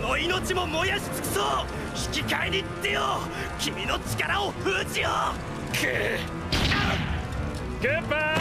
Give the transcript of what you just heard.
の命も燃やし尽くそう。引き換えにってよ、君の力を封じよう。 グッバイ。